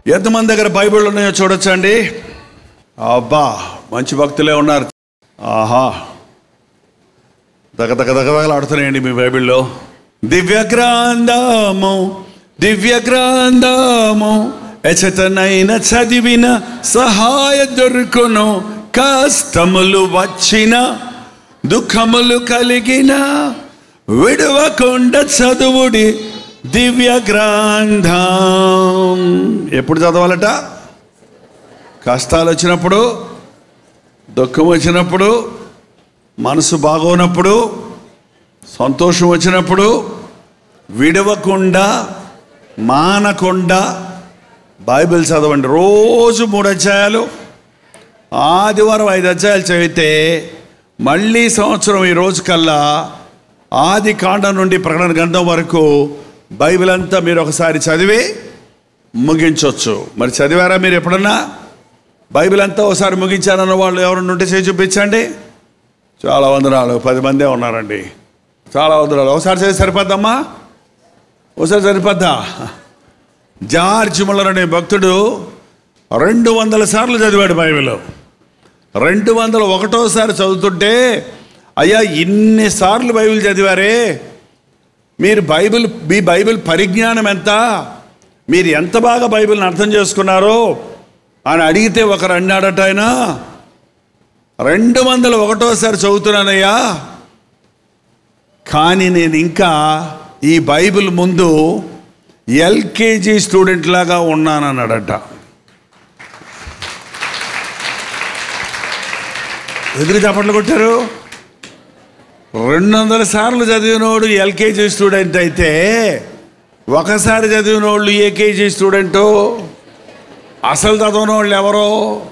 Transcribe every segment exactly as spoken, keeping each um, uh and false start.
ఎంతమంది దగ్గర బైబిల్ ఉన్నాయో చూడొచ్చండి. అబ్బా, మంచి భక్తులే ఉన్నారు. ఆహా, దగ దగ దగదగలాడుతున్నాయండి మీ బైబిల్లో. దివ్య గ్రంథము దివ్య గ్రంథము ఎచటనైన చదివిన సహాయ దొరుకును, కష్టములు వచ్చిన దుఃఖములు కలిగిన విడవకుండా చదువుడి దివ్య గ్రంథం. ఎప్పుడు చదవాలట? కష్టాలు వచ్చినప్పుడు, దుఃఖం వచ్చినప్పుడు, మనసు బాగోనప్పుడు, సంతోషం వచ్చినప్పుడు విడవకుండా మానకుండా బైబిల్ చదవండి. రోజు మూడు అధ్యాయాలు, ఆదివారం ఐదు అధ్యాయాలు చదివితే మళ్ళీ సంవత్సరం ఈ రోజు కల్లా ఆది కాండం నుండి ప్రకటన గ్రంథం వరకు బైబిల్ అంతా మీరు ఒకసారి చదివి ముగించవచ్చు. మరి చదివారా మీరు ఎప్పుడన్నా? బైబిల్ అంతా ఒకసారి ముగించారన్న వాళ్ళు ఎవరన్నా ఉంటే చేసి చూపించండి. చాలా వందనాలు, పది మందే ఉన్నారండి. చాలా వందనాలు. ఒకసారి చదివి సరిపోద్దమ్మా? ఒకసారి సరిపోద్దా? జార్జ్ ముల్లర్ అనే భక్తుడు రెండు వందల సార్లు చదివాడు బైబిల్. రెండు వందల ఒకటోసారి చదువుతుంటే, అయ్యా ఇన్నిసార్లు బైబిల్ చదివారే, మీరు బైబిల్ మీ బైబిల్ పరిజ్ఞానం ఎంత, మీరు ఎంత బాగా బైబిల్ని అర్థం చేసుకున్నారో అని అడిగితే ఒకరు అన్నాడట, ఆయన రెండు వందల ఒకటోసారి చదువుతున్నానయ్యా, కానీ నేను ఇంకా ఈ బైబిల్ ముందు ఎల్కేజీ స్టూడెంట్ లాగా ఉన్నానన్నాడట. ఎదురు చప్పట్లు కొట్టారు. రెండు వందల సార్లు చదివినోడు ఎల్కేజీ స్టూడెంట్ అయితే, ఒకసారి చదివిన వాళ్ళు ఏకేజీ స్టూడెంటు. అసలు చదవని వాళ్ళు ఎవరో?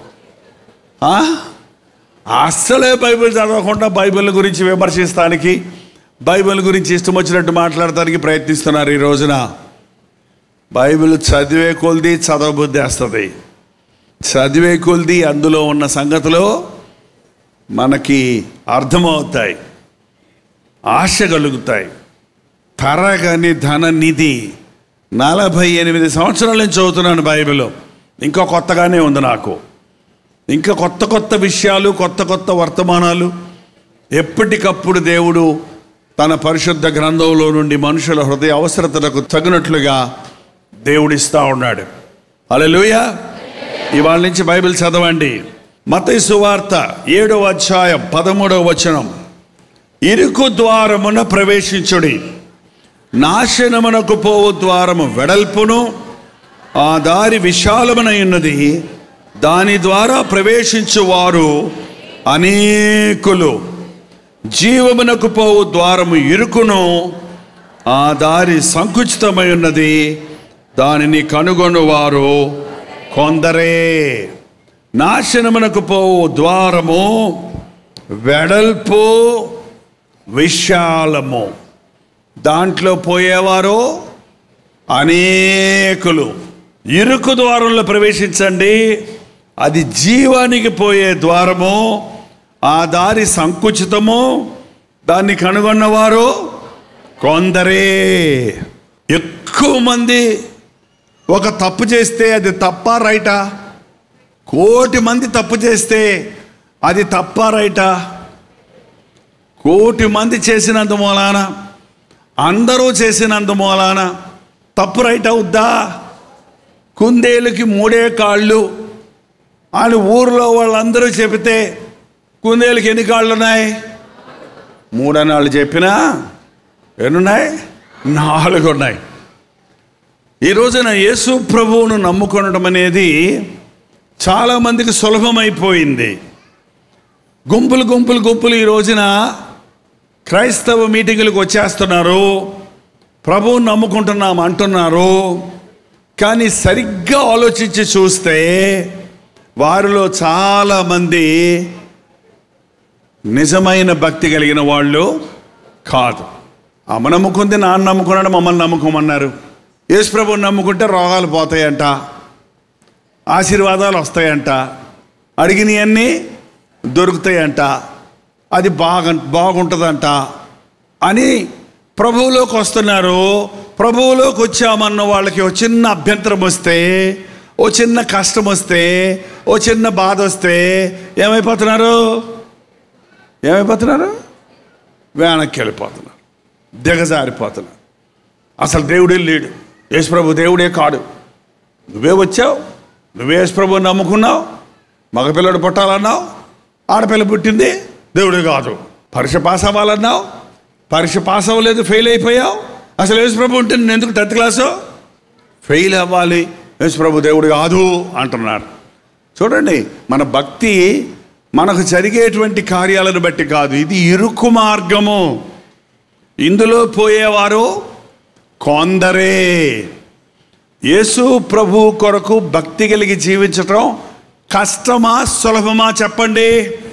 అస్సలే బైబిల్ చదవకుండా బైబిల్ గురించి విమర్శిస్తానికి, బైబిల్ గురించి ఇష్టం వచ్చినట్టు మాట్లాడటానికి ప్రయత్నిస్తున్నారు ఈ రోజున. బైబిల్ చదివే కొలిది చదవబుద్ధి వేస్తుంది. చదివే కొలిది అందులో ఉన్న సంగతులు మనకి అర్థమవుతాయి, ఆశ కలుగుతాయి. తరగని ధన నిధి. నలభై ఎనిమిది సంవత్సరాల నుంచి చదువుతున్నాను బైబిల్. ఇంకా కొత్తగానే ఉంది నాకు. ఇంకా కొత్త కొత్త విషయాలు, కొత్త కొత్త వర్తమానాలు ఎప్పటికప్పుడు దేవుడు తన పరిశుద్ధ గ్రంథంలో నుండి మనుషుల హృదయ అవసరతలకు తగినట్లుగా దేవుడిస్తూ ఉన్నాడు. హల్లెలూయా. ఇవాళ నుంచి బైబిల్ చదవండి. మత్తయి సువార్త ఏడవ అధ్యాయం పదమూడవ వచనం. ఇరుకు ద్వారమున ప్రవేశించుడి, నాశనమునకు పోవు ద్వారము వెడల్పును, ఆ దారి విశాలమునై ఉన్నది, దాని ద్వారా ప్రవేశించువారు అనేకులు. జీవమునకు పోవు ద్వారము ఇరుకును, ఆ దారి సంకుచితమై ఉన్నది, దానిని కనుగొనువారు కొందరే. నాశనమునకు పోవు ద్వారము వెడల్పు విశాలము, దాంట్లో పోయేవారు అనేకులు. ఇరుకు ద్వారంలో ప్రవేశించండి, అది జీవానికి పోయే ద్వారము, ఆ దారి సంకుచితము, దాన్ని కనుగొన్నవారు కొందరే. ఎక్కువ మంది ఒక తప్పు చేస్తే అది తప్పా రైటా? కోటి మంది తప్పు చేస్తే అది తప్పా రైటా? కోటి మంది చేసినంత మూలాన, అందరూ చేసినంత మూలాన తప్పు రైట్ అవుద్దా? కుందేలుకి మూడే కాళ్ళు అని ఊర్లో వాళ్ళందరూ చెబితే కుందేలుకి ఎన్ని కాళ్ళు ఉన్నాయి? మూడని వాళ్ళు చెప్పినా ఎన్నున్నాయి? నాలుగు ఉన్నాయి. ఈ రోజున యేసు ప్రభువును నమ్ముకొనడం అనేది చాలామందికి సులభమైపోయింది. గుంపులు గుంపులు గుంపులు ఈ రోజున క్రైస్తవ మీటింగులకు వచ్చేస్తున్నారు, ప్రభువును నమ్ముకుంటున్నాం అంటున్నారు. కానీ సరిగ్గా ఆలోచించి చూస్తే వారిలో చాలామంది నిజమైన భక్తి కలిగిన వాళ్ళు కాదు. అమ్మ నమ్ముకుంది, నాన్న నమ్ముకున్నాడు, మమ్మల్ని నమ్ముకోమన్నారు. యేసు ప్రభువుని నమ్ముకుంటే రోగాలు పోతాయంట, ఆశీర్వాదాలు వస్తాయంట, అడిగినవన్నీ దొరుకుతాయంట, అది బాగా బాగుంటుందంట అని ప్రభువులోకి వస్తున్నారు. ప్రభువులోకి వచ్చామన్న వాళ్ళకి ఒక చిన్న అభ్యంతరం వస్తే ఓ చిన్న కష్టం వస్తే, ఓ చిన్న బాధ వస్తే ఏమైపోతున్నారు ఏమైపోతున్నారు వెనక్కి వెళ్ళిపోతున్నారు, దిగజారిపోతున్నారు. అసలు దేవుడే లేడు, యేసుప్రభు దేవుడే కాడు. నువ్వే వచ్చావు, నువ్వే యేసుప్రభుని నమ్ముకున్నావు, మగపిల్లడు పుట్టాలన్నావు, ఆడపిల్ల పుట్టింది, దేవుడే కాదు. పరీక్ష పాస్ అవ్వాలన్నావు, పరీక్ష పాస్ అవ్వలేదు, ఫెయిల్ అయిపోయావు. అసలు యేసుప్రభు ఉంటే నేను ఎందుకు టెన్త్ క్లాసు ఫెయిల్ అవ్వాలి, యేసుప్రభు దేవుడు కాదు అంటున్నారు. చూడండి, మన భక్తి మనకు జరిగేటువంటి కార్యాలను బట్టి కాదు, ఇది ఇరుకు మార్గము. ఇందులో పోయేవారు కొందరే. యేసు ప్రభు కొరకు భక్తి కలిగి జీవించటం కష్టమా సులభమా చెప్పండి?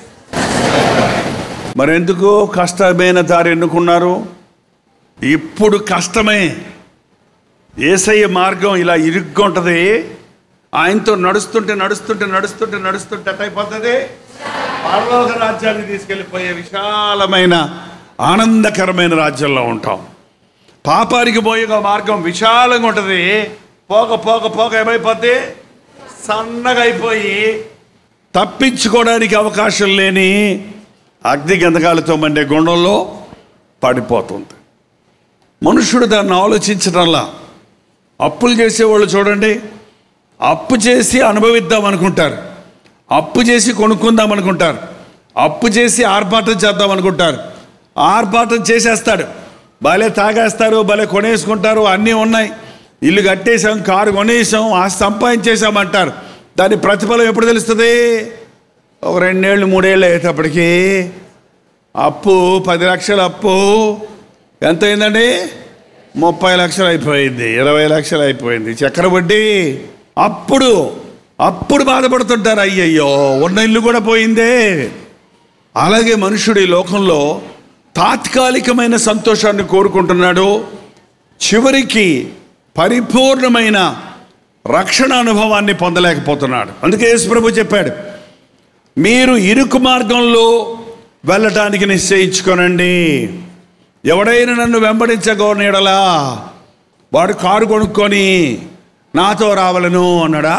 మరెందుకు కష్టమైన దారి ఎన్నుకున్నారు? ఇప్పుడు కష్టమే. యేసయ్య మార్గం ఇలా ఇరుగ్గా ఉంటుంది. ఆయనతో నడుస్తుంటే నడుస్తుంటే నడుస్తుంటే నడుస్తుంటే అయిపోతుంది, పరలోక రాజ్యాన్ని తీసుకెళ్ళిపోయే విశాలమైన ఆనందకరమైన రాజ్యంలో ఉంటాం. పాపానికి పోయే మార్గం విశాలంగా ఉంటుంది, పోక పోక పోక ఏమైపోద్ది, సన్నగా అయిపోయి తప్పించుకోవడానికి అవకాశం లేని అగ్ని గంధకాలతో మండే గుండంలో పడిపోతుంది. మనుషుడు దాన్ని ఆలోచించడంలా. అప్పులు చేసేవాళ్ళు చూడండి, అప్పు చేసి అనుభవిద్దాం అనుకుంటారు, అప్పు చేసి కొనుక్కుందాం అనుకుంటారు, అప్పు చేసి ఆర్భాటం చేద్దాం అనుకుంటారు. ఆర్భాటం చేసేస్తాడు, భలే తాగేస్తారు, భలే కొనేసుకుంటారు, అన్నీ ఉన్నాయి, ఇల్లు కట్టేసాం, కారు కొనేసాం, ఆస్తి సంపాదించేసామంటారు. దాని ప్రతిఫలం ఎప్పుడు తెలుస్తుంది? ఒక రెండేళ్ళు మూడేళ్ళు అయ్యేటప్పటికి అప్పు పది లక్షల అప్పు ఎంత అయిందండి? ముప్పై లక్షలు అయిపోయింది, ఇరవై లక్షలు అయిపోయింది, చక్కెర వడ్డీ. అప్పుడు అప్పుడు బాధపడుతుంటారు, అయ్యయ్యో ఉన్న ఇల్లు కూడా పోయిందే. అలాగే మనుషుడు ఈ లోకంలో తాత్కాలికమైన సంతోషాన్ని కోరుకుంటున్నాడు, చివరికి పరిపూర్ణమైన రక్షణ అనుభవాన్ని పొందలేకపోతున్నాడు. అందుకే యేసుప్రభు చెప్పాడు, మీరు ఇరుకు మార్గంలో వెళ్ళటానికి నిశ్చయించుకోనండి. ఎవడైనా నన్ను వెంబడించగోనేడలా వాడు కారు కొనుక్కొని నాతో రావాలను అన్నాడా?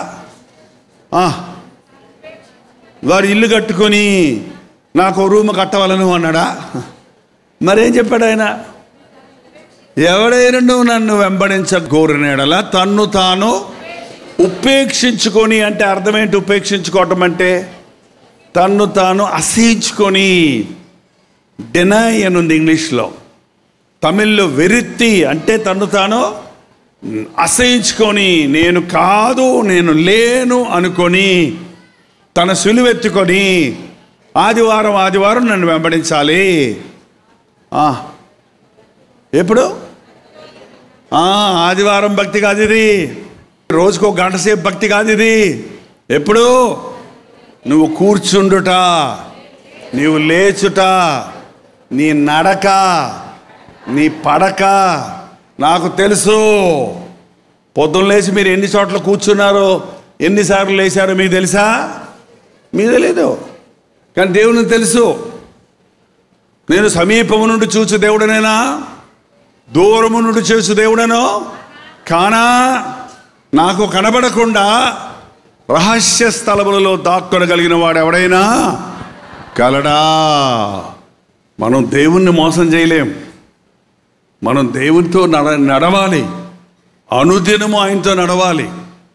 వాడు ఇల్లు కట్టుకొని నాకు రూమ్ కట్టవలను అన్నాడా? మరేం చెప్పాడు ఆయన? ఎవడైనా నువ్వు నన్ను వెంబడించగోరినేడలా తన్ను తాను ఉపేక్షించుకొని, అంటే అర్థం ఏంటి ఉపేక్షించుకోవటం అంటే? తన్ను తాను అసహించుకొని, డెనై అని ఉంది ఇంగ్లీష్లో, తమిళ్లో వెరిత్తి అంటే తన్ను తాను అసహించుకొని, నేను కాదు నేను లేను అనుకొని తన సులువెత్తుకొని ఆదివారం ఆదివారం నన్ను వెంబడించాలి. ఎప్పుడు? ఆదివారం భక్తి కాదు ఇది, రోజుకో గంట సేపు భక్తి కాదు ఇది. ఎప్పుడు? నువ్వు కూర్చుండుట, నీవు లేచుట, నీ నడక, నీ పడక. నాకు తెలుసు, పొద్దున్న లేచి మీరు ఎన్ని చోట్ల కూర్చున్నారో, ఎన్నిసార్లు లేచారో మీకు తెలుసా? మీకు తెలీదు, కానీ దేవునికి తెలుసు. నేను సమీపము నుండి చూచు దేవుడనేనా, దూరము నుండి చూచు దేవుడనో కానా? నాకు కనబడకుండా రహస్య స్థలములలో దాక్కొనగలిగిన వాడు ఎవడైనా కలడా? మనం దేవుణ్ణి మోసం చేయలేం. మనం దేవునితో నడ నడవాలి అనుదినము ఆయనతో నడవాలి.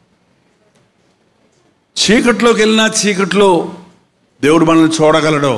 చీకట్లోకి వెళ్ళినా చీకట్లో దేవుడు మనల్ని చూడగలడు.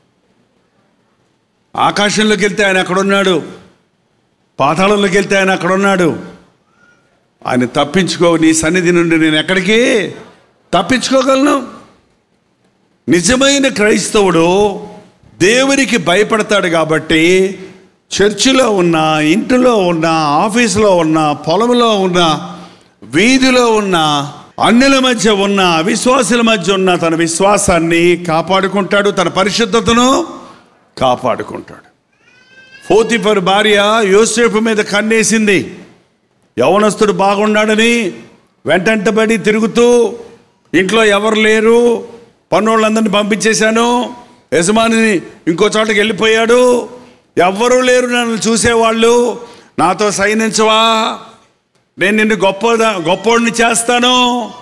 ఆకాశంలోకి వెళ్తే ఆయన ఎక్కడున్నాడు, పాతాళంలోకి వెళ్తే ఆయన అక్కడున్నాడు. ఆయన తప్పించుకో, నీ సన్నిధి నుండి నేను ఎక్కడికి తప్పించుకోగలను? నిజమైన క్రైస్తవుడు దేవునికి భయపడతాడు కాబట్టి చర్చిలో ఉన్న, ఇంటిలో ఉన్న, ఆఫీసులో ఉన్న, పొలంలో ఉన్న, వీధిలో ఉన్న, అన్యుల మధ్య ఉన్న, అవిశ్వాసుల మధ్య ఉన్న తన విశ్వాసాన్ని కాపాడుకుంటాడు, తన పరిశుద్ధతను కాపాడుకుంటాడు. పోతీఫరు భార్య యోసేపు మీద కన్నేసింది. యవనస్తుడు బాగున్నాడని వెంటంటబడి తిరుగుతూ, ఇంట్లో ఎవరు లేరు, పన్నోళ్ళందరినీ పంపించేశాను, యజమానిని ఇంకో చోటకి వెళ్ళిపోయాడు, ఎవ్వరూ లేరు నన్ను చూసేవాళ్ళు, నాతో సైనించవా, నేను నిన్ను గొప్ప గొప్పోడిని చేస్తాను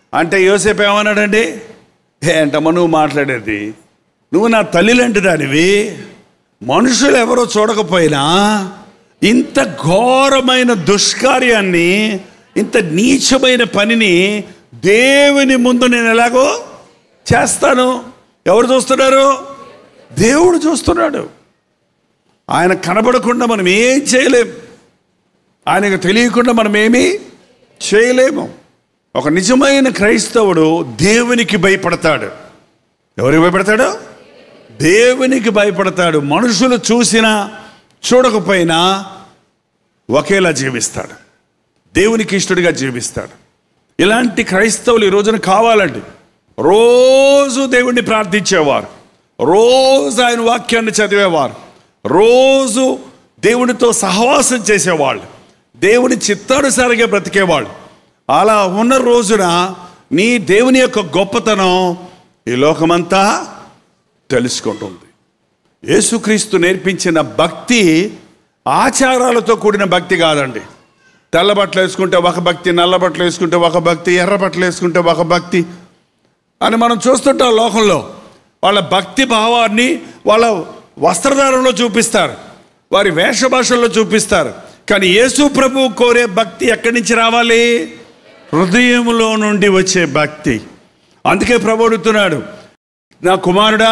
అంటే యోసేపు ఏమన్నాడండి, ఏంటమ్మా నువ్వు మాట్లాడేది, నువ్వు నా తల్లి లాంటి దానివి, మనుషులు ఎవరో చూడకపోయినా ఇంత ఘోరమైన దుష్కార్యాన్ని, ఇంత నీచమైన పనిని దేవుని ముందు నేను ఎలాగో చేస్తాను. ఎవరు చూస్తున్నారు? దేవుడు చూస్తున్నాడు. ఆయన కనబడకుండా మనం ఏం చేయలేం, ఆయనకు తెలియకుండా మనం ఏమీ చేయలేము. ఒక నిజమైన క్రైస్తవుడు దేవునికి భయపడతాడు. ఎవరికి భయపడతాడు? దేవునికి భయపడతాడు. మనుషులు చూసినా చూడకపోయినా ఒకేలా జీవిస్తాడు, దేవునికి ఇష్టడిగా జీవిస్తాడు. ఇలాంటి క్రైస్తవులు ఈ రోజున కావాలండి. రోజు దేవుణ్ణి ప్రార్థించేవారు, రోజు ఆయన వాక్యాన్ని చదివేవారు, రోజు దేవునితో సహవాసం చేసేవాళ్ళు, దేవుని చిత్తానుసారంగా బ్రతికేవాళ్ళు. అలా ఉన్న రోజున నీ దేవుని యొక్క గొప్పతనం ఈ లోకమంతా తెలుసుకుంటుంది. యేసుక్రీస్తు నేర్పించిన భక్తి ఆచారాలతో కూడిన భక్తి కాదండి. తెల్ల బట్టలు వేసుకుంటే ఒక భక్తి, నల్ల బట్టలు వేసుకుంటే ఒక భక్తి, ఎర్ర బట్టలు వేసుకుంటే ఒక భక్తి అని మనం చూస్తుంటాం. లోకంలో వాళ్ళ భక్తి భావాన్ని వాళ్ళ వస్త్రధారణలో చూపిస్తారు, వారి వేషభాషల్లో చూపిస్తారు. కానీ యేసు ప్రభువు కోరే భక్తి ఎక్కడి నుంచి రావాలి? హృదయంలో నుండి వచ్చే భక్తి. అందుకే ప్రభు అడుగుతున్నాడు, నా కుమారుడా,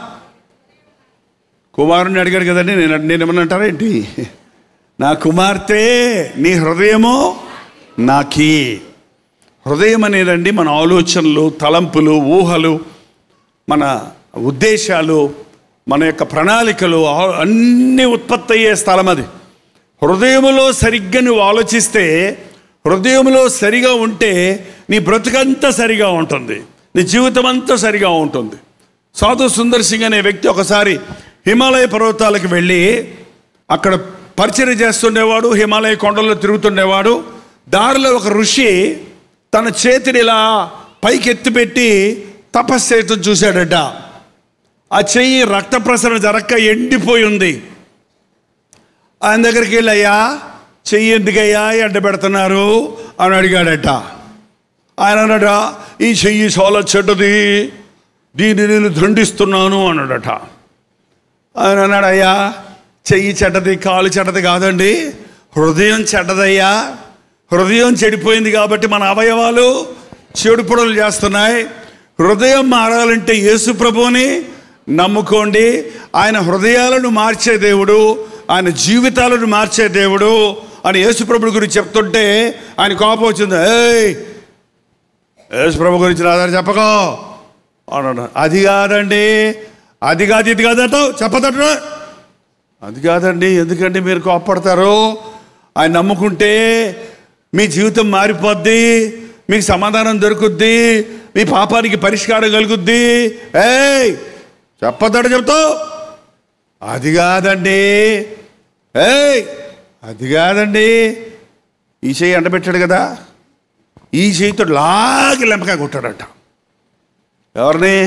కుమారుని అడిగాడు కదండి, నేను నేను ఏమన్నా అంటారా ఏంటి, నా కుమార్తె నీ హృదయము నాకీ. హృదయం అనేదండి మన ఆలోచనలు, తలంపులు, ఊహలు, మన ఉద్దేశాలు, మన యొక్క ప్రణాళికలు అన్నీ ఉత్పత్తి అయ్యే స్థలం అది. హృదయంలో సరిగ్గా నువ్వు ఆలోచిస్తే, హృదయంలో సరిగా ఉంటే నీ బ్రతుకంతా సరిగా ఉంటుంది, నీ జీవితం అంతా సరిగా ఉంటుంది. సాధు సుందర్ సింగ్ అనే వ్యక్తి ఒకసారి హిమాలయ పర్వతాలకు వెళ్ళి అక్కడ పరిచర్య చేస్తుండేవాడు, హిమాలయ కొండల్లో తిరుగుతుండేవాడు. దారిలో ఒక ఋషి తన చేతిని ఇలా పైకి ఎత్తిపెట్టి తపస్సు చేయటం చూశాడట. ఆ చెయ్యి రక్త ప్రసరణ జరక్క ఎండిపోయి ఉంది. ఆయన దగ్గరికి వెళ్ళి, అయ్యా చెయ్యి ఎందుకయ్యా ఎండ పెడుతున్నారు అని అడిగాడట. ఆయన అన్నాడ, ఈ చెయ్యి చాలా చెడ్డది, దీన్ని నేను దండిస్తున్నాను అన్నాడట. ఆయన అన్నాడు, అయ్యా చెయ్యి చెడ్డది, కాలు చెడ్డది కాదండి, హృదయం చెడ్డదయ్యా. హృదయం చెడిపోయింది కాబట్టి మన అవయవాలు చెడు పొడలు చేస్తున్నాయి. హృదయం మారాలంటే యేసు ప్రభువుని నమ్ముకోండి. ఆయన హృదయాలను మార్చే దేవుడు, ఆయన జీవితాలను మార్చే దేవుడు అని యేసు ప్రభు గురించి చెప్తుంటే ఆయన కోపం వచ్చింది. ఏయ్ యేసు ప్రభు గురించి నాదని చెప్పకో అన్నాడు. అది కాదండి, అది కాదు, ఇది కాదంటావు, చెప్పదట. అది కాదండి, ఎందుకంటే మీరు కోపడతారు. ఆయన నమ్ముకుంటే మీ జీవితం మారిపోద్ది, మీకు సమాధానం దొరుకుద్ది, మీ పాపానికి పరిష్కారం కలుగుద్ది. ఏయ్ చెప్పద్దట చెప్తావు. అది కాదండి, ఏయ్ అది కాదండి. ఈ చెయ్యి ఎండబెట్టాడు కదా, ఈ చేయితో లాగి లెంపకాయ కొట్టాడట. ఎవరిని?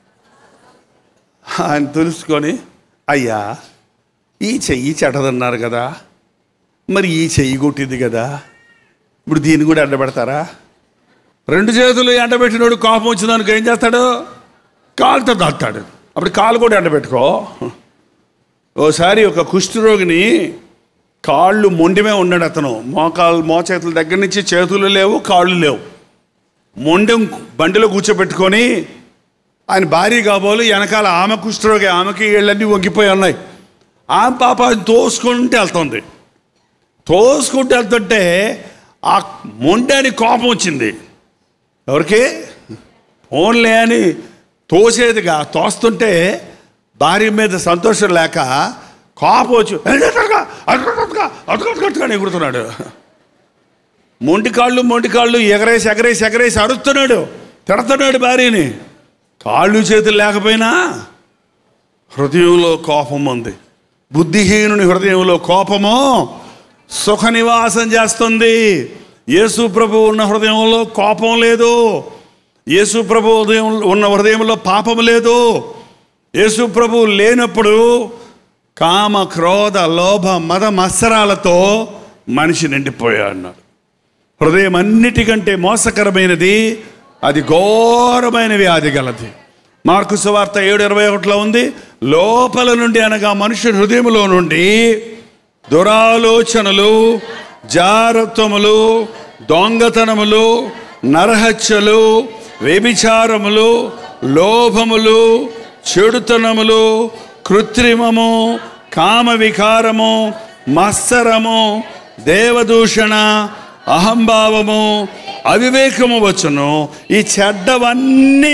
ఆయన తెలుసుకొని, అయ్యా ఈ చెయ్యి చెడ్డదన్నారు కదా, మరి ఈ చెయ్యి కొట్టింది కదా, ఇప్పుడు దీన్ని కూడా ఎండబెడతారా? రెండు చేతులు ఎండబెట్టినోడు కోపం వచ్చిందానికి ఏం చేస్తాడు? కాలుతో దాస్తాడు. అప్పుడు కాలు కూడా ఎండబెట్టుకో. ఓసారి ఒక కుష్ఠరోగిని కాళ్ళు మొండిమే ఉన్నాడు అతను. మోకాలు మోచేతుల దగ్గర నుంచి చేతులు లేవు, కాళ్ళు లేవు. మొండెం బండిలో కూర్చోబెట్టుకొని ఆయన భార్య కాబోలు, వెనకాల ఆమె కుష్ఠరోగి, ఆమెకి వీళ్ళన్నీ వంగిపోయి ఉన్నాయి. ఆమె పాప తోసుకుంటే వెళ్తుంది. తోసుకుంటూ వెళ్తుంటే ఆ మొండెని కోపం వచ్చింది. ఎవరికి? ఓన్లే అని తోసేదిగా తోస్తుంటే భార్య మీద సంతోషం లేక కోపం వచ్చి అటుకట్టుగా ఎగురుతున్నాడు. మొండి కాళ్ళు మొండి కాళ్ళు ఎగరేసి ఎగరేసి ఎగరేసి అరుస్తున్నాడు, తిడుతున్నాడు భార్యని. కాళ్ళు చేతులు లేకపోయినా హృదయంలో కోపం ఉంది. బుద్ధిహీనుని హృదయంలో కోపము సుఖ నివాసం చేస్తుంది. యేసు ప్రభు ఉన్న హృదయంలో కోపం లేదు, యేసు ప్రభు హృదయం ఉన్న హృదయంలో పాపం లేదు. యేసు ప్రభు లేనప్పుడు కామ క్రోధ లోభ మద మత్సరాలతో మనిషి నిండిపోయాడు అన్నాడు. హృదయం అన్నిటికంటే మోసకరమైనది, అది ఘోరమైన వ్యాధి గలది. మార్కు సువార్త ఏడు ఇరవై ఒకటిలో ఉంది, లోపల నుండి అనగా మనుషుని హృదయంలో నుండి దురాలోచనలు, జారత్వములు, దొంగతనములు, నరహత్యలు, వ్యభిచారములు, లోభములు, చెడుతనములు, కృత్రిమము, కామ వికారము, మత్సరము, దేవదూషణ, అహంభావము, అవివేకము వచ్చును. ఈ చెడ్డవన్నీ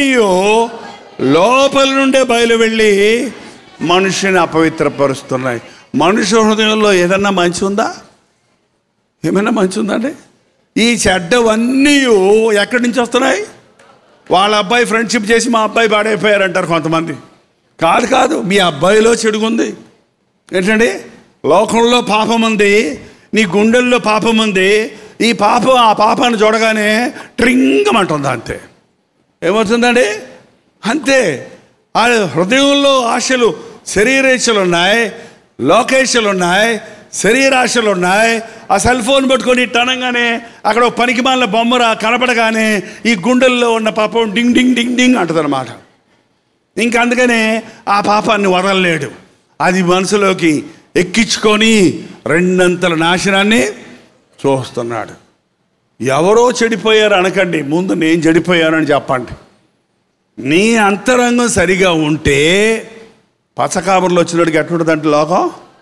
లోపల నుండే బయలు వెళ్ళి మనిషిని అపవిత్రపరుస్తున్నాయి. మనుష్య హృదయంలో ఏదన్నా మంచి ఉందా? ఏమైనా మంచి ఉందండి? ఈ చెడ్డవన్నీ ఎక్కడి నుంచి వస్తున్నాయి? వాళ్ళ అబ్బాయి ఫ్రెండ్షిప్ చేసి మా అబ్బాయి పాడైపోయారంటారు కొంతమంది. కాదు కాదు మీ అబ్బాయిలో చెడుగుంది. ఏంటండి? లోకంలో పాపం ఉంది, నీ గుండెల్లో పాపం ఉంది. ఈ పాపం ఆ పాపాన్ని చూడగానే ట్రింగమంటుంది. అంతే. ఏమవుతుందండి? అంతే. ఆ హృదయంలో ఆశలు, శరీరేచ్ఛలు ఉన్నాయి, లోకేశలు ఉన్నాయి, శరీరాశలు ఉన్నాయి. ఆ సెల్ ఫోన్ పట్టుకొని టనంగానే అక్కడ ఒక పనికి మాలిన బొమ్మరా కనపడగానే ఈ గుండెల్లో ఉన్న పాపం డింగ్ డింగ్ డింగ్ డింగ్ అంటుంది అనమాట. ఇంక అందుకనే ఆ పాపాన్ని వదలలేడు. అది మనసులోకి ఎక్కించుకొని రెండంతల నాశనాన్ని చూస్తున్నాడు. ఎవరో చెడిపోయారు అనకండి, ముందు నేను చెడిపోయానని చెప్పండి. నీ అంతరంగం సరిగా ఉంటే పచ్చకాబర్లు వచ్చినట్టుగా ఎట్లుంటుందంటే లోకం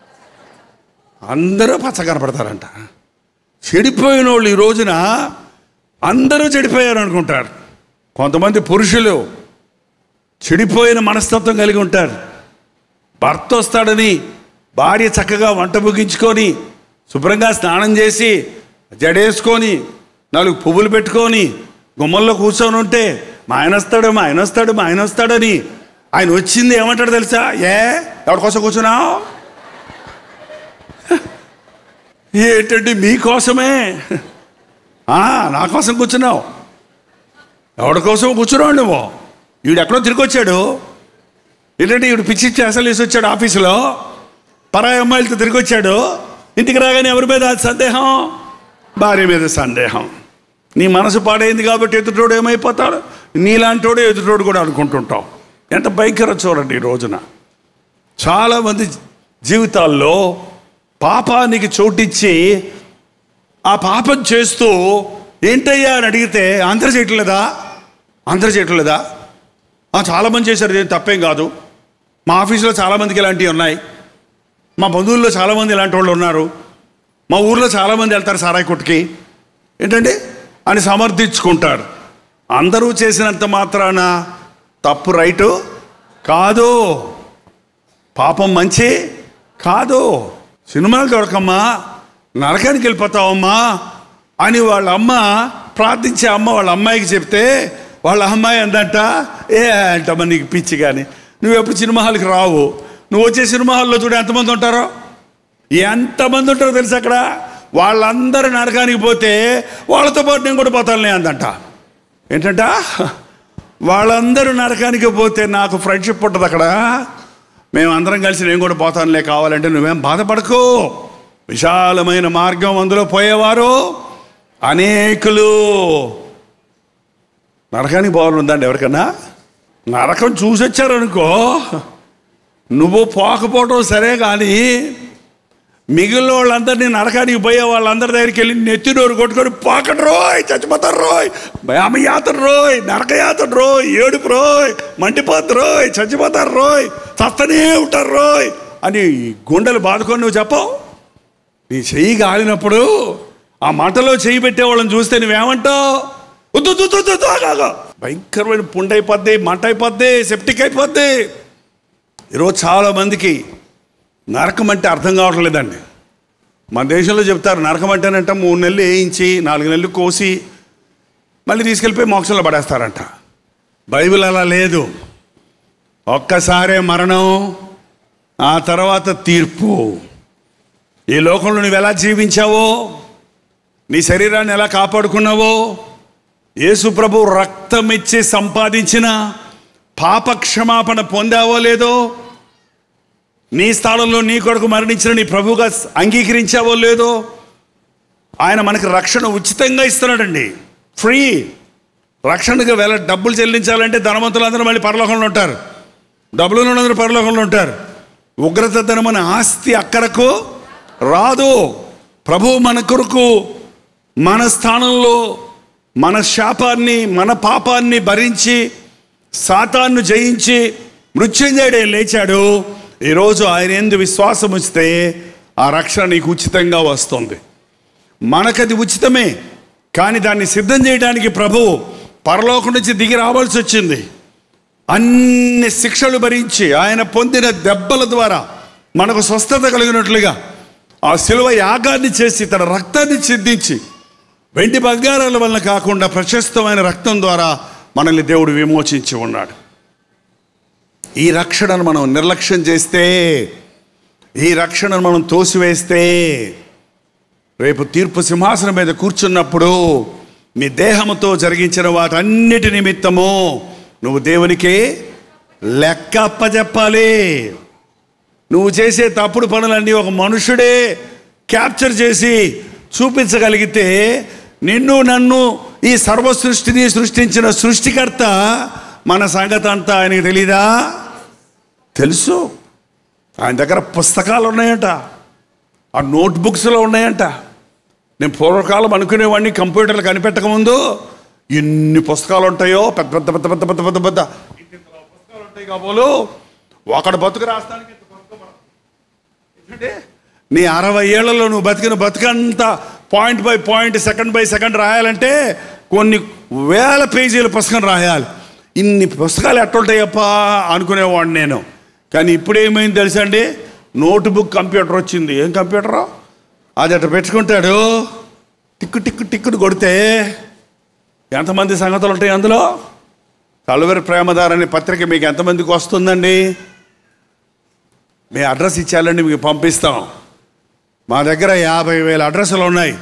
అందరూ పచ్చ కనపడతారంట. చెడిపోయిన వాళ్ళు ఈ రోజున అందరూ చెడిపోయారు అనుకుంటారు. కొంతమంది పురుషులు చెడిపోయిన మనస్తత్వం కలిగి ఉంటారు. భర్త వస్తాడని భార్య చక్కగా వంట ముగించుకొని శుభ్రంగా స్నానం చేసి జడేసుకొని నాలుగు పువ్వులు పెట్టుకొని గుమ్మల్లో కూర్చొని ఉంటే మా ఆయన వస్తాడు మా ఆయన వస్తాడు మా ఆయన వస్తాడని ఆయన వచ్చింది ఏమంటాడు తెలుసా? ఏ ఎవరి కోసం కూర్చున్నావు? ఏంటంటే మీకోసమే. నా కోసం కూర్చున్నావు. ఎవరి కోసం కూర్చున్నావు నువ్వు? వీడు ఎక్కడో తిరిగి వచ్చాడు. ఏంటంటే వీడు పిచ్చి అసలు వేసి వచ్చాడు ఆఫీసులో, పరాయి అమ్మాయిలతో తిరిగి వచ్చాడు. ఇంటికి రాగానే ఎవరి మీద సందేహం? భార్య మీద సందేహం. నీ మనసు పాడైంది కాబట్టి ఎదుటోడు ఏమైపోతాడు? నీలాంటోడు ఎదుటోడు కూడా అనుకుంటుంటావు. ఎంత భయంకరం చూడండి. ఈ రోజున చాలామంది జీవితాల్లో పాపానికి చోటిచ్చి ఆ పాపం చేస్తూ ఏంటయ్యా అని అడిగితే అందరూ చేయట్లేదా అందరూ చేయట్లేదా చాలామంది చేశారు, ఏం తప్పేం కాదు. మా ఆఫీసులో చాలామందికి ఇలాంటివి ఉన్నాయి, మా బంధువుల్లో చాలామంది ఇలాంటి వాళ్ళు ఉన్నారు, మా ఊర్లో చాలామంది వెళ్తారు సారాయి కొట్టుకి ఏంటండి అని సమర్థించుకుంటారు. అందరూ చేసినంత మాత్రాన తప్పు రైటు కాదు, పాపం మంచి కాదు. సినిమాలు దొరకమ్మా, నరకానికి వెళ్ళిపోతావమ్మా అని వాళ్ళ అమ్మ ప్రార్థించే అమ్మ వాళ్ళ అమ్మాయికి చెప్తే వాళ్ళ అమ్మాయి అందంట, ఏ అంటమ్మా నీకు పిచ్చి కానీ నువ్వు ఎప్పుడు సినిమా హాల్కి రావు, నువ్వు వచ్చే సినిమా హాల్లో చూడు ఎంతమంది ఉంటారో ఎంతమంది ఉంటారో తెలుసు అక్కడ. వాళ్ళందరూ నరకానికి పోతే వాళ్ళతో పాటు నేను కూడా పోతానులే అందంట. ఏంటంట, వాళ్ళందరూ నరకానికి పోతే నాకు ఫ్రెండ్షిప్ ఉంటుంది అక్కడ, మేము అందరం కలిసి నేను కూడా పోతానులే, కావాలంటే నువ్వేం బాధపడకు. విశాలమైన మార్గం, అందులో పోయేవారు అనేకులు. నరకానికి పోవాలని ఉందండి ఎవరికన్నా? నరకం చూసొచ్చారనుకో, నువ్వు పోకపోవడం సరే, కానీ మిగిలిన వాళ్ళందరినీ నరకానికి పోయే వాళ్ళందరి దగ్గరికి వెళ్ళి నెత్తినోరు కొట్టుకొని పోకడు రోయ్, చచ్చిపోతారు రోయ్, భయామయాతరు రోయ్, నరకయాతరు రోయ్, ఏడుపు రోయ్, మండిపోతారు రోయ్, చచ్చిపోతారు రోయ్, చస్తనే ఉంటారు రోయ్ అని గుండెలు బాదుకొని నువ్వు చెప్పవు. నీ చెయ్యి కాలినప్పుడు ఆ మంటలో చెయ్యి పెట్టేవాళ్ళని చూస్తే నువ్వేమంటావు? భయంకరమైన పుండు అయిపోద్ది, మంట అయిపోద్ది, సెప్టిక్ అయిపోద్ది. ఈరోజు చాలామందికి నరకం అంటే అర్థం కావట్లేదండి. మన దేశంలో చెప్తారు నరకం అంటేనంట మూడు నెలలు వేయించి నాలుగు నెలలు కోసి మళ్ళీ తీసుకెళ్ళిపోయి మోక్షంలో పడేస్తారంట. బైబిల్ అలా లేదు. ఒక్కసారే మరణం, ఆ తర్వాత తీర్పు. ఈ లోకంలో నువ్వు ఎలా జీవించావో, నీ శరీరాన్ని ఎలా కాపాడుకున్నావో, యేసు ప్రభు రక్తం ఇచ్చి సంపాదించిన పాప క్షమాపణ పొందావో లేదో, నీ స్థానంలో నీ కొరకు మరణించిన నీ ప్రభువుగా అంగీకరించావో లేదో, ఆయన మనకు రక్షణ ఉచితంగా ఇస్తున్నాడండి, ఫ్రీ. రక్షణకు వెళ్ళ డబ్బులు చెల్లించాలంటే ధనవంతులందరూ మళ్ళీ పరలోకంలో ఉంటారు, డబ్బులు ఉన్నందరూ పరలోకంలో ఉంటారు. ఉగ్రత ధనమైన ఆస్తి అక్కడకు రాదు. ప్రభువు మన కొరకు మన స్థానంలో మన శాపాన్ని మన పాపాన్ని భరించి సాతాన్ను జయించి మృత్యుంజయుడే లేచాడు. ఈరోజు ఆయన యందు విశ్వాసం ఉంచితే ఆ రక్షణ నీకు ఉచితంగా వస్తుంది. మనకది ఉచితమే, కానీ దాన్ని సిద్ధం చేయడానికి ప్రభువు పరలోకం నుంచి దిగి రావాల్సి వచ్చింది. అన్ని శిక్షలు భరించి ఆయన పొందిన దెబ్బల ద్వారా మనకు స్వస్థత కలిగినట్లుగా ఆ శిలువ యాగాన్ని చేసి తన రక్తాన్ని చిందించి వెండి బంగారాల వలన కాకుండా ప్రశస్తమైన రక్తం ద్వారా మనల్ని దేవుడు విమోచించి ఉన్నాడు. ఈ రక్షణను మనం నిర్లక్ష్యం చేస్తే, ఈ రక్షణను మనం తోసివేస్తే, రేపు తీర్పు సింహాసనం మీద కూర్చున్నప్పుడు నీ దేహముతో జరిగించిన వాటన్నిటి నిమిత్తము నువ్వు దేవునికి లెక్క అప్పచెప్పాలి. నువ్వు చేసే తప్పుడు పనులన్నీ ఒక మనుషుడే క్యాప్చర్ చేసి చూపించగలిగితే నిన్ను నన్ను ఈ సర్వ సృష్టిని సృష్టించిన సృష్టికర్త మన సంగతి అంతా ఆయనకి తెలీదా? తెలుసు. ఆయన దగ్గర పుస్తకాలు ఉన్నాయంట, ఆ నోట్బుక్స్లో ఉన్నాయంట. నేను పూర్వకాలం అనుకునేవాడిని కంప్యూటర్లు కనిపెట్టకముందు ఎన్ని పుస్తకాలు ఉంటాయో, పెద్ద పెద్ద పెద్ద పెద్ద పెద్ద పెద్ద పెద్ద పుస్తకాలు ఉంటాయి కాబోలు. ఒకడు బతుకు రాస్తానికి ఎందుకంటే నీ అరవై ఏళ్లలో నువ్వు బతికిన బతుకంతా point by point second by second రాయాలంటే కొన్ని వేల పేజీల పుస్తకం రాయాలి. ఇన్ని పుస్తకాలు ఎట్టుంటాయప్పా అనుకునేవాడిని నేను. కానీ ఇప్పుడు ఏమైంది తెలుసా అండి, నోట్బుక్ కంప్యూటర్ వచ్చింది. ఏం కంప్యూటరో అది అట్లా పెట్టుకుంటాడు, టిక్కు టిక్కు టిక్కుని కొడితే ఎంతమంది సంగతులు ఉంటాయి అందులో. కలువరి ప్రేమదార్ అనే పత్రిక మీకు ఎంతమందికి వస్తుందండి? మీ అడ్రస్ ఇచ్చాలండి, మీకు పంపిస్తాం. మా దగ్గర యాభై వేల అడ్రస్లు ఉన్నాయి.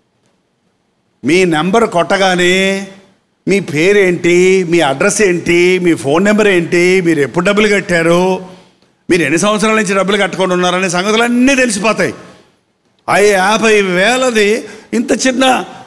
మీ నెంబర్ కొట్టగానే మీ పేరేంటి, మీ అడ్రస్ ఏంటి, మీ ఫోన్ నెంబర్ ఏంటి, మీరు ఎప్పుడు డబ్బులు కట్టారు, మీరు ఎన్ని సంవత్సరాల నుంచి డబ్బులు కట్టుకొని ఉన్నారనే సంగతులన్నీ తెలిసిపోతాయి. ఆ యాభై వేలది ఇంత చిన్న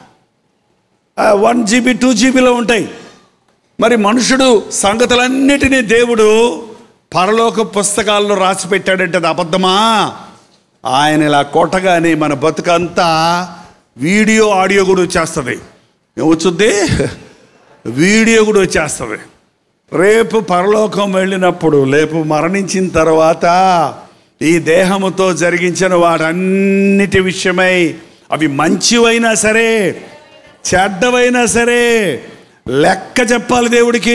వన్ జీబీ టూ జీబీలో ఉంటాయి. మరి మనుషుడు సంగతులన్నిటినీ దేవుడు పరలోక పుస్తకాల్లో రాసి పెట్టాడంటే అది అబద్ధమా? ఆయన ఇలా కొట్టగానే మన బతుకంతా వీడియో ఆడియో కూడా వచ్చేస్తుంది. ఏమొచ్చుద్ది? వీడియో కూడా వచ్చేస్తుంది. రేపు పరలోకం వెళ్ళినప్పుడు, రేపు మరణించిన తర్వాత ఈ దేహముతో జరిగించిన వాటన్నిటి విషయమై, అవి మంచివైనా సరే చెడ్డవైనా సరే లెక్క చెప్పాలి దేవుడికి.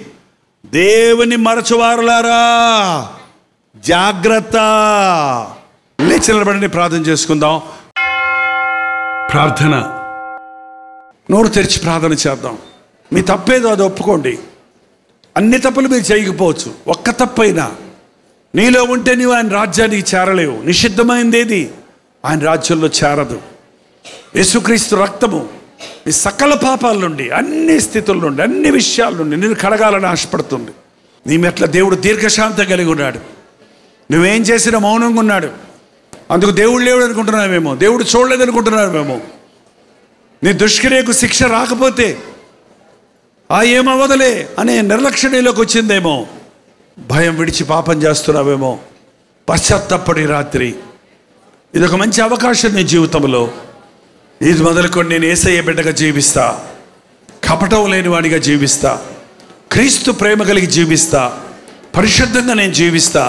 దేవుని మరచువారులారా జాగ్రత్త. లేచి నిలబడండి, ప్రార్థన చేసుకుందాం. ప్రార్థన, నోరు తెరిచి ప్రార్థన చేద్దాం. మీ తప్పేదో అది ఒప్పుకోండి. అన్ని తప్పులు మీరు చేయకపోవచ్చు, ఒక్క తప్పైనా నీలో ఉంటే నీవు ఆయన రాజ్యానికి చేరలేవు. నిషిద్ధమైంది ఏది ఆయన రాజ్యంలో చేరదు. యేసుక్రీస్తు రక్తము ఈ సకల పాపాల నుండి, అన్ని స్థితుల నుండి, అన్ని విషయాల నుండి నేను కడగాలని ఆశపడుతుంది. నీ మెట్ల దేవుడు దీర్ఘశాంతం కలిగి ఉన్నాడు. నువ్వేం చేసినా మౌనంగా ఉన్నాడు. అందుకు దేవుడు లేడు అనుకుంటున్నావేమో, దేవుడు చూడలేదు అనుకుంటున్నావేమో. నీ దుష్క్రియకు శిక్ష రాకపోతే ఆ ఏమవదలే అనే నిర్లక్ష్యంలోకి వచ్చిందేమో. భయం విడిచి పాపం చేస్తున్నావేమో. పశ్చాత్తపడి రాత్రి ఇదొక మంచి అవకాశం నీ జీవితంలో. ఇది మొదలుకొని నేను యేసయ్య బిడ్డగా జీవిస్తా, కపటం లేని వాడిగా జీవిస్తా, క్రీస్తు ప్రేమ కలిగి జీవిస్తా, పరిశుద్ధంగా నేను జీవిస్తా,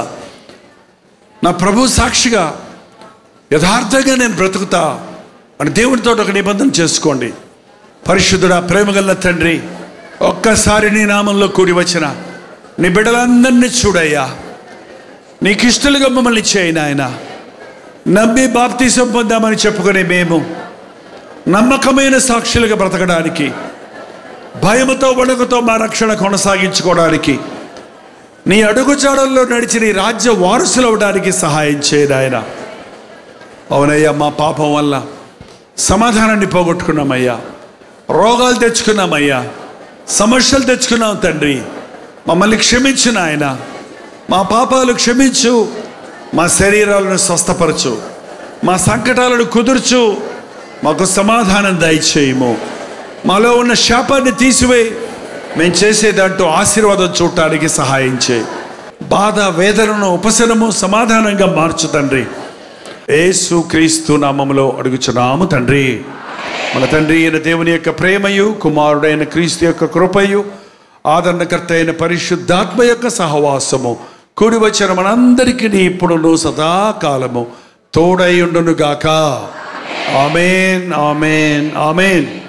నా ప్రభు సాక్షిగా యథార్థంగా నేను బ్రతుకుతా అని దేవుడితో ఒక నిబంధన చేసుకోండి. పరిశుద్ధుడా, ప్రేమగల తండ్రి, ఒక్కసారి నీ నామంలో కూడి వచ్చిన నీ బిడ్డలందరినీ చూడయ్యా. నీకు ఇష్టలుగా మమ్మల్ని చేయి నాయన. నమ్మి బాప్తీసం పొందామని చెప్పుకునే మేము నమ్మకమైన సాక్షులుగా బ్రతకడానికి, భయముతో వణుకుతో మా రక్షణ కొనసాగించుకోవడానికి, నీ అడుగుజాడల్లో నడిచి నీ రాజ్య వారసులు అవడానికి సహాయం చేయను ఆయన. అవునయ్యా, మా పాపం వల్ల సమాధానాన్ని పోగొట్టుకున్నామయ్యా, రోగాలు తెచ్చుకున్నామయ్యా, సమస్యలు తెచ్చుకున్నాం తండ్రి. మమ్మల్ని క్షమించు నాయన. మా పాపాలు క్షమించు, మా శరీరాలను స్వస్థపరచు, మా సంకటాలను కుదుర్చు, మాకు సమాధానం దయచేయము. మాలో ఉన్న శాపాన్ని తీసివేయి. మేము చేసేదంటూ ఆశీర్వాదం చూడటానికి సహాయం చేయి. బాధ వేదనను ఉపశమనము సమాధానంగా మార్చు తండ్రి. యేసు క్రీస్తు నామములో అడుగుచున్నాము తండ్రి. మన తండ్రి అయిన దేవుని యొక్క ప్రేమయు, కుమారుడైన క్రీస్తు యొక్క కృపయు, ఆదరణకర్త అయిన పరిశుద్ధాత్మ యొక్క సహవాసము కూడి వచ్చిన మనందరికీ ఇప్పుడును సదాకాలము తోడై ఉండును గాక. ఆమేన్, ఆమేన్, ఆమేన్.